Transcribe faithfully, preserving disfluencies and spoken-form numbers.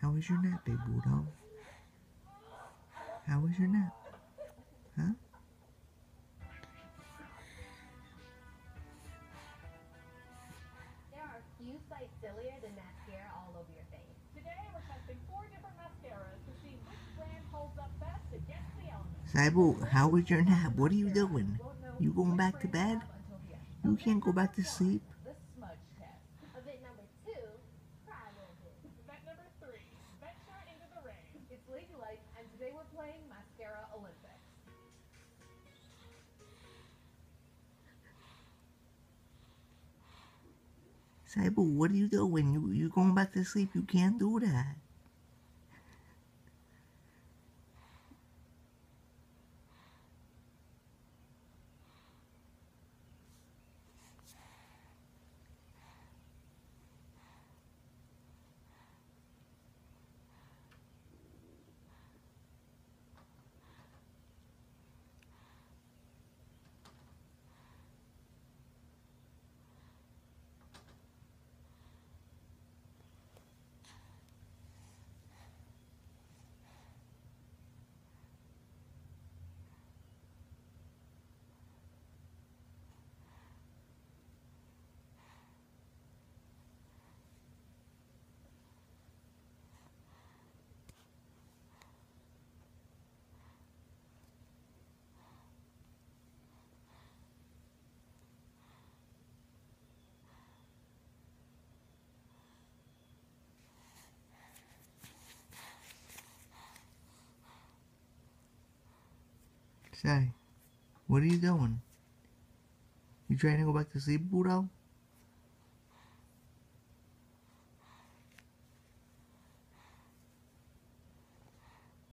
How was your nap, Big Bulldog? How was your nap? Huh? There are few sights sillier than mascara all over your face. Today we're testing four different mascaras to see which brand holds up best against the elements. Saibu, how was your nap? What are you doing? You going back to bed? You can't go back to sleep? The smudge test. Event number two, cry a little bit. Event number three, venture into the rain. It's Ladylike, and today we're playing Mascara Olympics. Saibu, what are you doing? You you going back to sleep? You can't do that. Say, what are you doing? You trying to go back to sleep, Budo?